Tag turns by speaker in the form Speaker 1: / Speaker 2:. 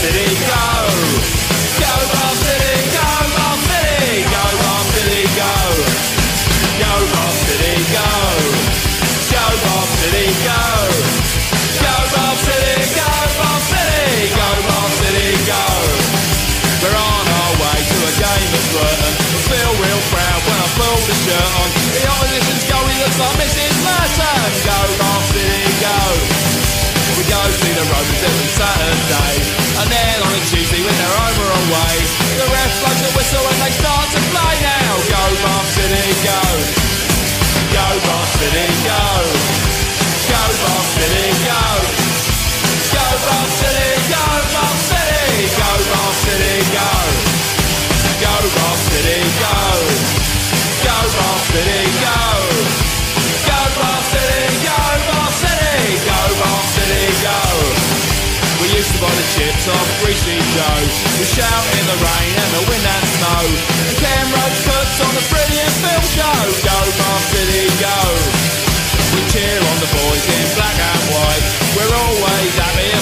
Speaker 1: City, go! Go Bar City, go Bar City, go Bar City, go! Go Bar City, go! Go Bar City, go! Go Bar City, go Bar City, go Bar City, go! We're on our way to a game of Burton. I feel real proud when I pull the shirt on. The opposition's goalie looks like Mrs. Merton. Go Bar City, go! We go see the Rovers every Saturday, and then on a Tuesday when they're home or away, the ref blows the whistle and they start to play now. Go Bar City, go! Go Bar City, go! Go Bar City, go! Go Bar City, go Bar City, go Bar City, go! Go Bar City, go! Go Bar City, go! Go Bar City, go Bar City, go Bar City, go! We used to buy the chips off Greasy Joe. We shout in the rain and the wind and snow. And Ken Roach puts on a brilliant film show. Go Bar City, go! We cheer on the boys in black and white. We're always happy